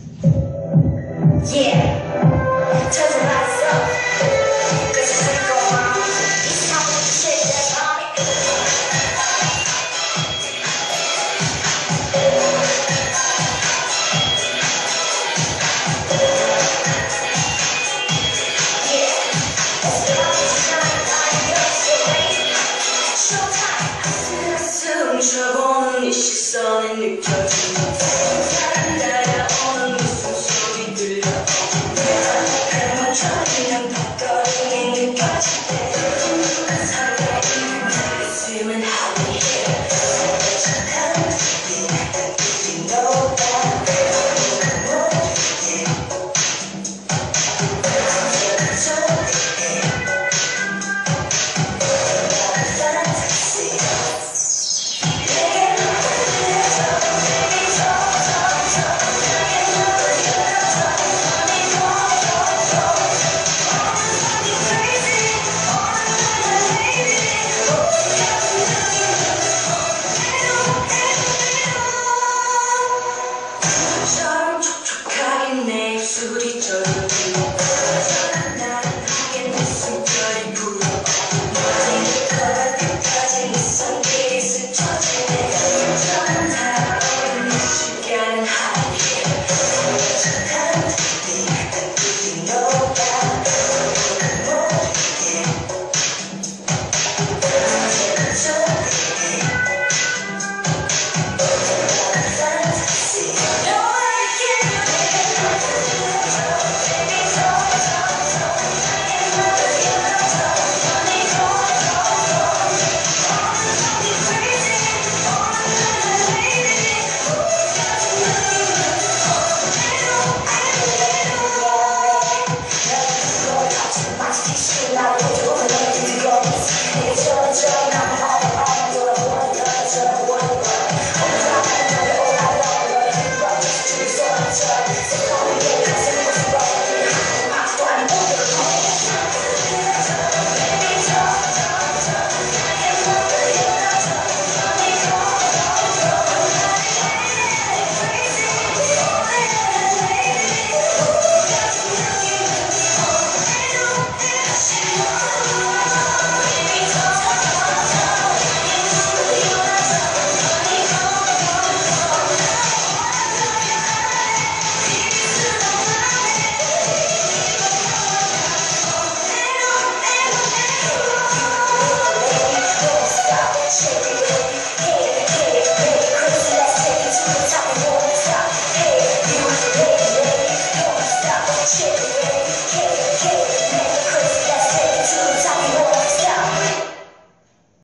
Yeah, turn the lights up. Cause it's gonna go on. It's time for the shit that's on it. Yeah, it's about to shine. I'm your story. Showtime. 숨 쉬어보는 이 시선이 느껴지는 달려오는 무슨 소리 들려 그냥 벅거림이 느껴질 때 설레이는 내 가슴은 하위해 착한 네 너가 촉촉하게 내 입술이 저리고